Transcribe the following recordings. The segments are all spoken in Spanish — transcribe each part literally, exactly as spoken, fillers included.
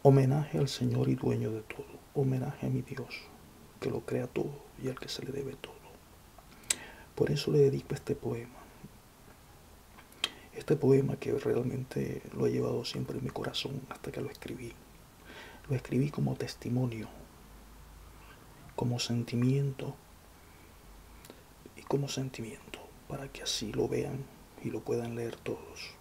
Homenaje al Señor y dueño de todo. Homenaje a mi Dios, que lo crea todo y al que se le debe todo. Por eso le dedico este poema. Este poema que realmente lo he llevado siempre en mi corazón hasta que lo escribí. Lo escribí como testimonio, como sentimiento y como sentimiento, para que así lo vean y lo puedan leer todos.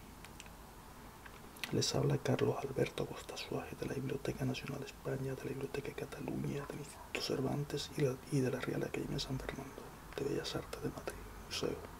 Les habla Carlos Alberto Acosta Suárez de la Biblioteca Nacional de España, de la Biblioteca de Cataluña, del Instituto Cervantes y de la Real Academia San Fernando de Bellas Artes de Madrid, Museo.